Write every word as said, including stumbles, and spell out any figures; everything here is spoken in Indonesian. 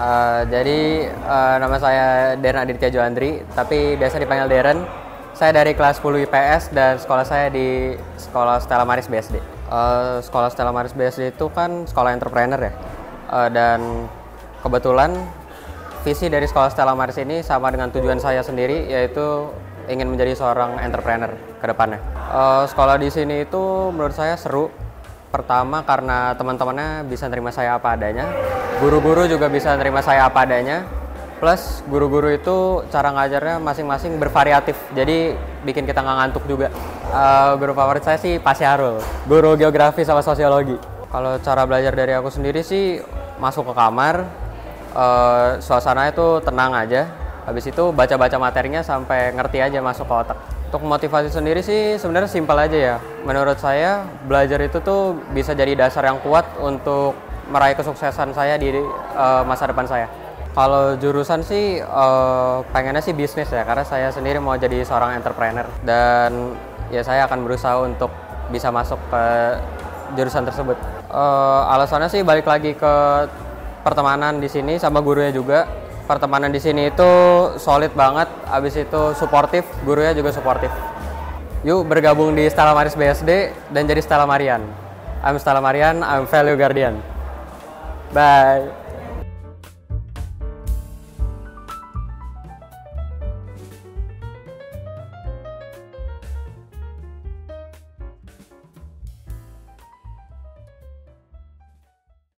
Uh, jadi uh, nama saya Deren Aditya Joandri, tapi biasa dipanggil Deren. Saya dari kelas sepuluh I P S dan sekolah saya di Sekolah Stella Maris B S D. Uh, sekolah Stella Maris B S D itu kan sekolah entrepreneur ya. Uh, dan kebetulan visi dari Sekolah Stella Maris ini sama dengan tujuan saya sendiri, yaitu ingin menjadi seorang entrepreneur ke depannya. Uh, sekolah di sini itu menurut saya seru. Pertama karena teman-temannya bisa nerima saya apa adanya, guru-guru juga bisa nerima saya apa adanya, plus guru-guru itu cara ngajarnya masing-masing bervariatif, jadi bikin kita nggak ngantuk juga. Uh, guru favorit saya sih Pak Syahrul, guru geografi sama sosiologi. Kalau cara belajar dari aku sendiri sih masuk ke kamar, uh, suasananya tuh tenang aja, habis itu baca-baca materinya sampai ngerti aja, masuk ke otak. Untuk motivasi sendiri sih sebenarnya simpel aja ya. Menurut saya belajar itu tuh bisa jadi dasar yang kuat untuk meraih kesuksesan saya di uh, masa depan saya. Kalau jurusan sih uh, pengennya sih bisnis ya, karena saya sendiri mau jadi seorang entrepreneur dan ya saya akan berusaha untuk bisa masuk ke jurusan tersebut. Uh, alasannya sih balik lagi ke pertemanan di sini sama gurunya juga. Pertemanan di sini itu solid banget, abis itu suportif, gurunya juga suportif. Yuk bergabung di Stella Maris B S D dan jadi Stella Marian. I'm Stella Marian, I'm Value Guardian. Bye.